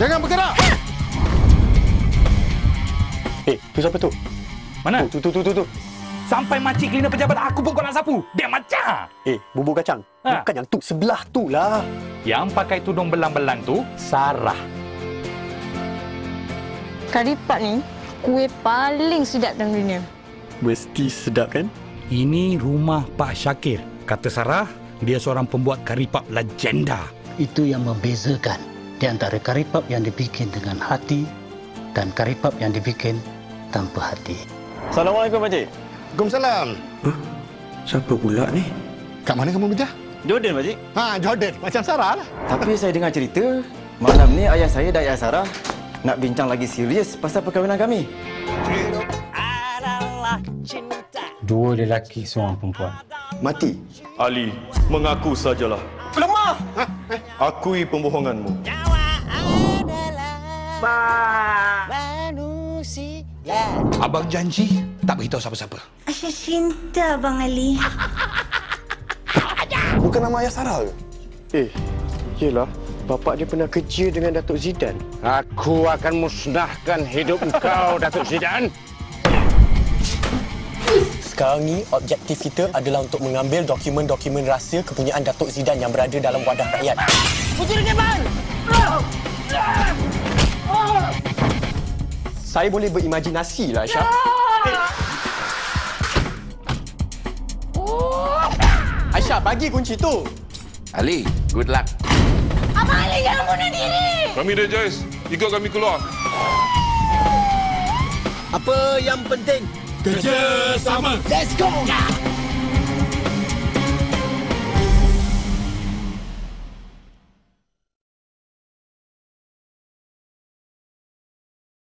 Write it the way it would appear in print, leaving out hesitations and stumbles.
Jangan bergerak! Tu siapa tu? Mana? Tu. Sampai makcik cleaner pejabat aku pun kau nak sapu. Dia macam. Bubur kacang. Ha. Bukan yang tu, sebelah tu lah. Yang pakai tudung belang-belang tu, Sarah. Karipat ni, kuih paling sedap dalam dunia. Mesti sedap kan? Ini rumah Pak Syakir. Kata Sarah, dia seorang pembuat karipap legenda. Itu yang membezakan di antara karipap yang dibikin dengan hati dan karipap yang dibikin tanpa hati. Assalamualaikum, Pakcik. Waalaikumsalam. Siapa pula ni? Kat mana kamu kerja? Jordan, Pakcik. Jordan. Macam Sarah lah. Tapi saya dengar cerita, malam ni ayah saya dan ayah Sarah nak bincang lagi serius pasal perkahwinan kami. Dua lelaki, seorang perempuan. Mati. Ali, mengaku sajalah. Lemah! Akui pembohonganmu. Abang janji tak beritahu siapa-siapa. Aisyah cinta Abang Ali. Bukan nama ayah Sarah ke? Yelah. Bapak dia pernah kerja dengan Datuk Zidan. Aku akan musnahkan hidup engkau, Datuk Zidan. Sekarang ni, objektif kita adalah untuk mengambil dokumen-dokumen rahsia kepunyaan Datuk Zidan yang berada dalam wadah rakyat. Saya boleh berimajinasi lah, Aisyah. Aisyah, bagi kunci tu. Ali, good luck. Abang Ali jangan bunuh diri. Kami dah Jais. Ikut kami keluar. Apa yang penting? Kerja sama. Let's go.